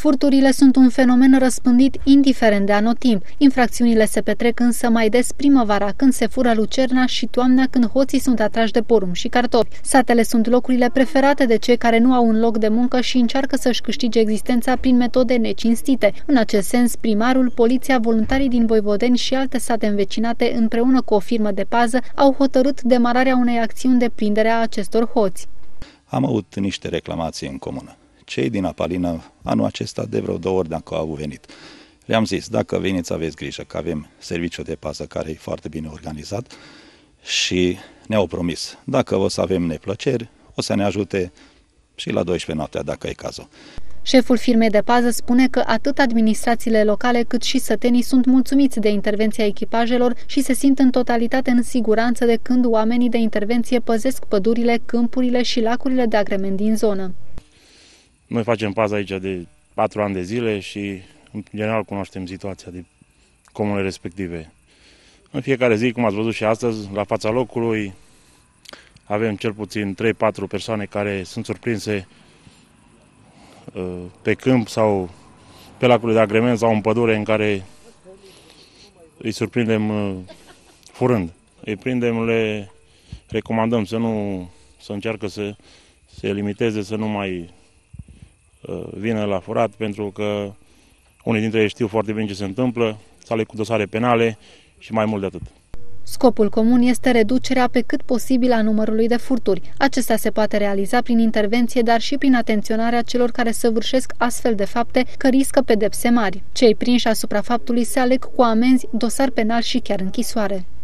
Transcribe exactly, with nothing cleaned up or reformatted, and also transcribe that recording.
Furturile sunt un fenomen răspândit indiferent de anotimp. Infracțiunile se petrec însă mai des primăvara, când se fură lucerna, și toamna, când hoții sunt atrași de porumb și cartofi. Satele sunt locurile preferate de cei care nu au un loc de muncă și încearcă să-și câștige existența prin metode necinstite. În acest sens, primarul, poliția, voluntarii din Voivodeni și alte sate învecinate, împreună cu o firmă de pază, au hotărât demararea unei acțiuni de prindere a acestor hoți. Am avut niște reclamații în comună. Cei din Apalină, anul acesta, de vreo două ori dacă au venit. Le-am zis, dacă veniți, aveți grijă, că avem serviciul de pază care e foarte bine organizat și ne-au promis, dacă o să avem neplăceri, o să ne ajute și la douăsprezece noaptea, dacă e cazul. Șeful firmei de pază spune că atât administrațiile locale cât și sătenii sunt mulțumiți de intervenția echipajelor și se simt în totalitate în siguranță de când oamenii de intervenție păzesc pădurile, câmpurile și lacurile de agrement din zonă. Noi facem pază aici de patru ani de zile și, în general, cunoaștem situația de comunele respective. În fiecare zi, cum ați văzut și astăzi, la fața locului, avem cel puțin trei patru persoane care sunt surprinse pe câmp sau pe lacurile de agrement sau în pădure, în care îi surprindem furând. Îi prindem, le recomandăm să nu să încearcă să se limiteze, să nu mai vină la furat, pentru că unii dintre ei știu foarte bine ce se întâmplă, sale cu dosare penale și mai mult de atât. Scopul comun este reducerea pe cât posibil a numărului de furturi. Acesta se poate realiza prin intervenție, dar și prin atenționarea celor care săvârșesc astfel de fapte, că riscă pedepse mari. Cei prinși asupra faptului se aleg cu amenzi, dosar penal și chiar închisoare.